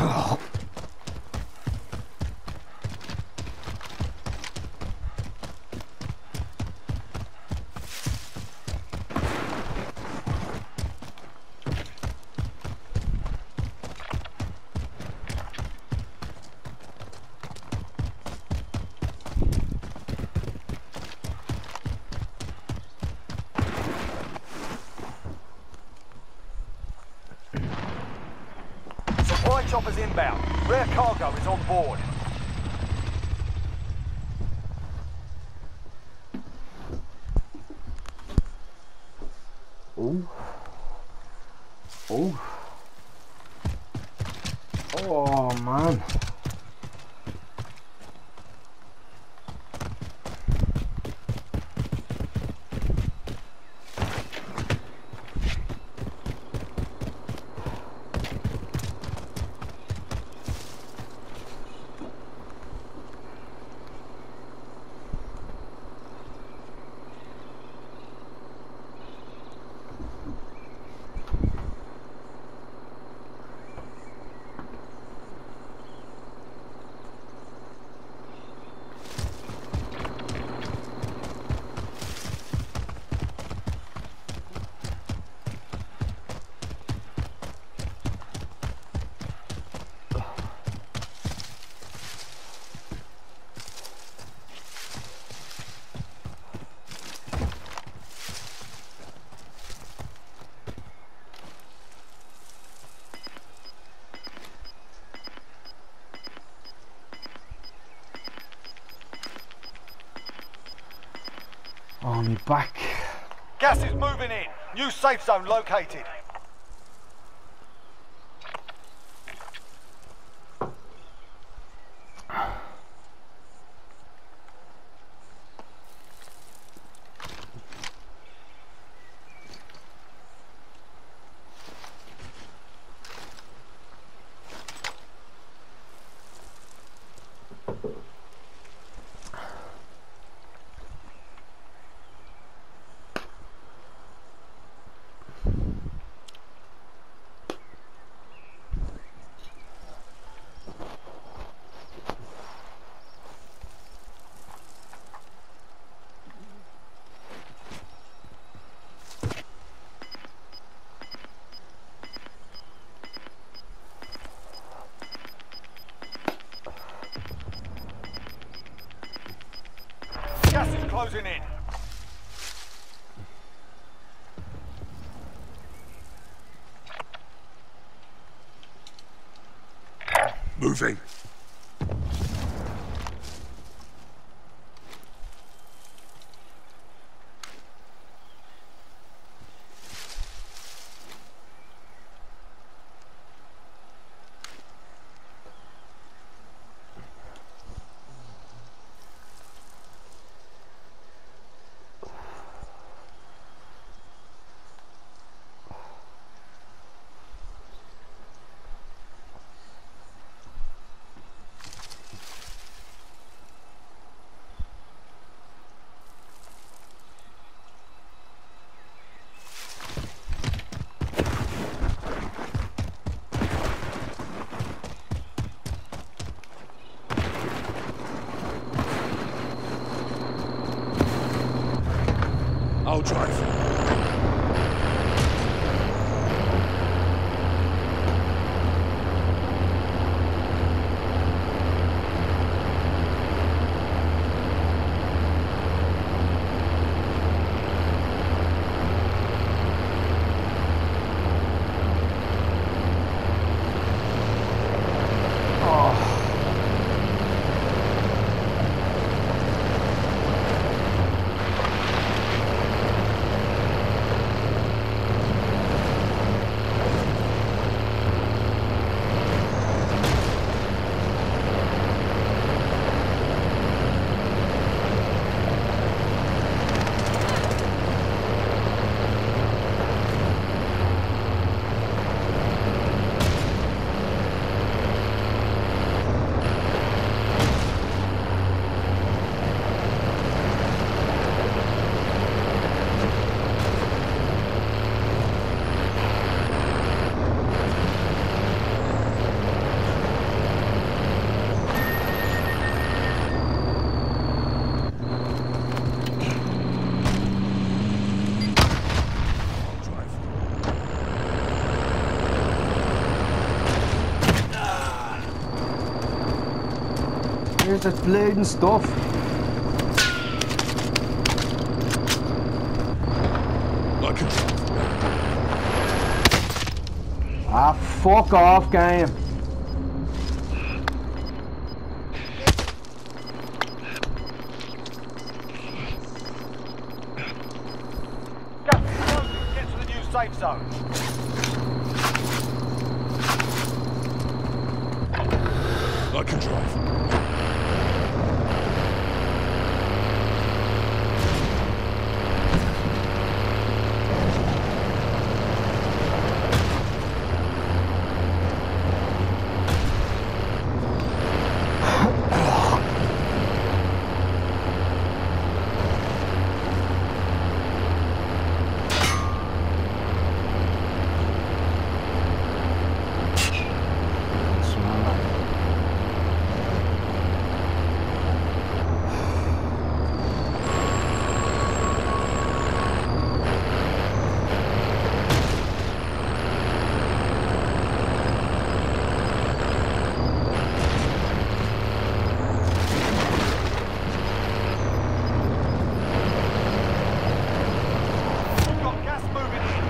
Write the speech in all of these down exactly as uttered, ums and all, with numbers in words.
Supply choppers inbound. Rare cargo is on board. Oh. Oh. Oh, man. Oh, me back. Gas is moving in. New safe zone located. Gas is closing in. Moving. I'll drive. Here's the bleeding stuff. I can drive. Ah, fuck off, game. Gas is closing. Get to the new safe zone. I can drive. We've got gas moving in.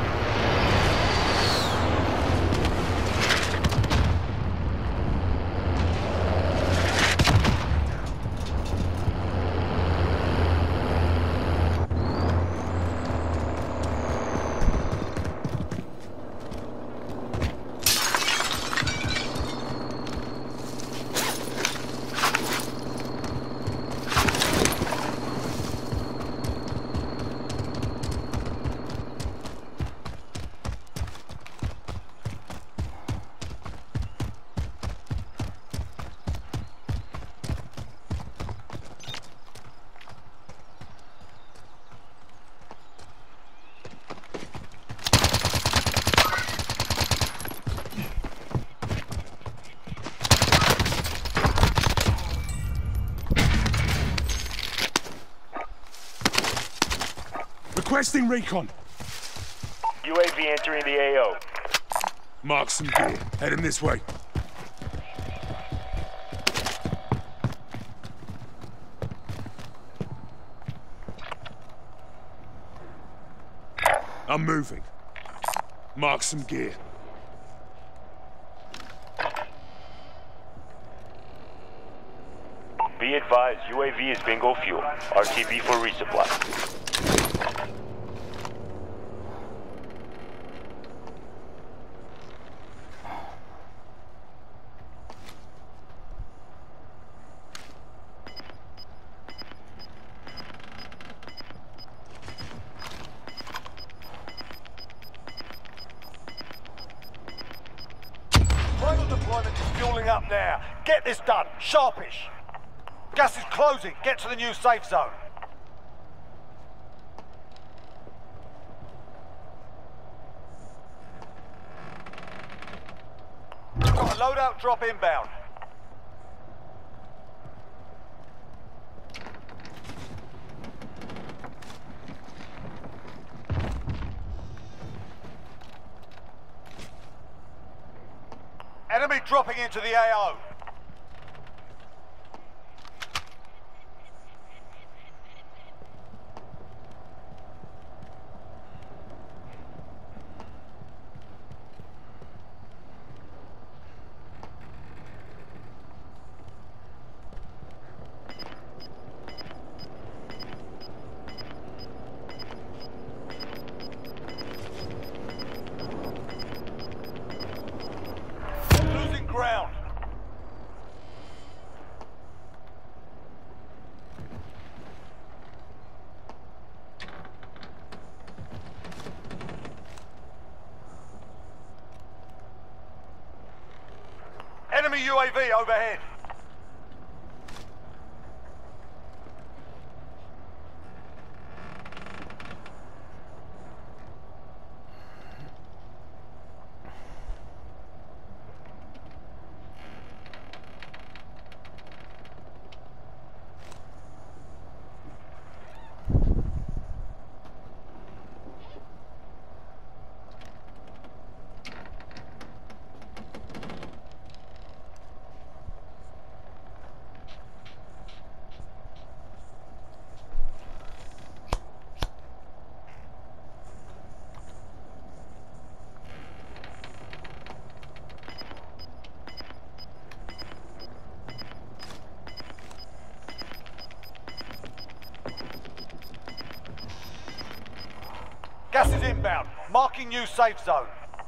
Requesting recon. U A V entering the A O. Mark some gear. Heading this way. I'm moving. Mark some gear. Be advised, U A V is bingo fuel. R T B for resupply. Final deployment is fueling up now. Get this done. Sharpish. Gas is closing. Get to the new safe zone. Got a loadout drop inbound. Enemy dropping into the A O. Losing ground. Enemy U A V overhead. Gas is inbound. Marking new safe zone.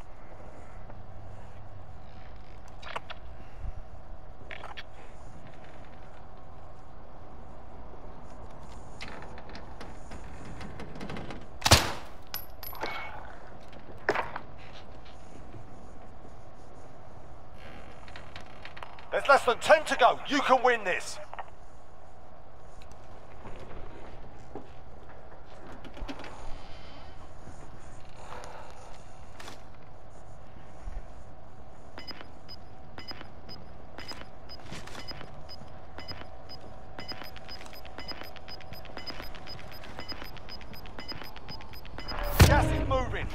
There's less than ten to go. You can win this. Gas is moving.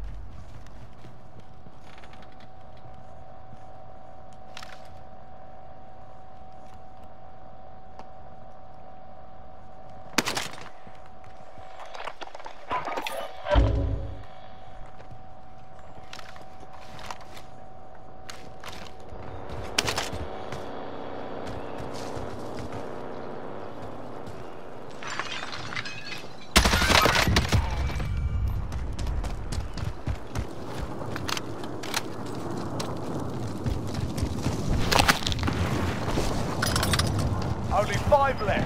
Only five left.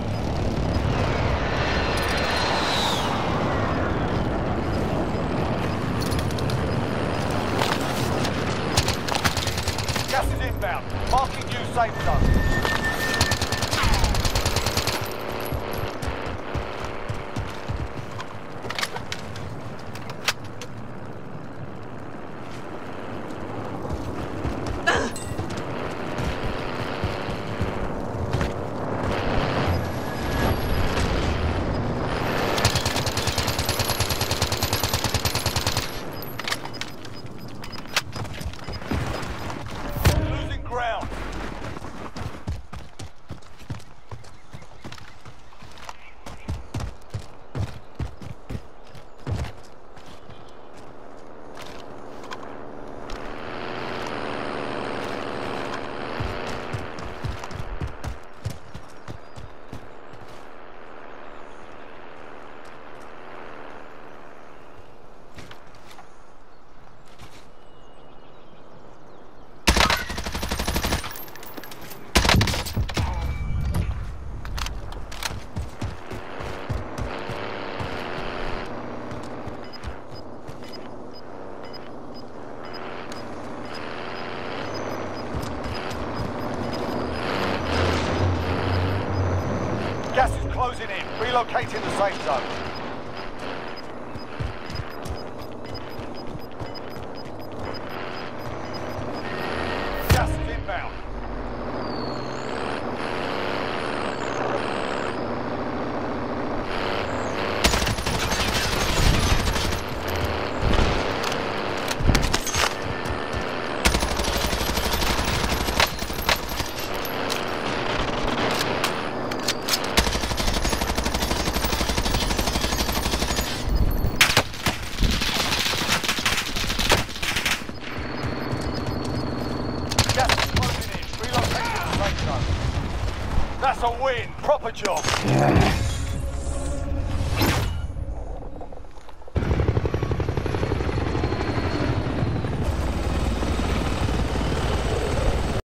Gas is inbound. Marking new safe zone. Losing ground. Gas is closing in. Relocating the safe zone. Gas is inbound. That's a win. Proper job. Yeah.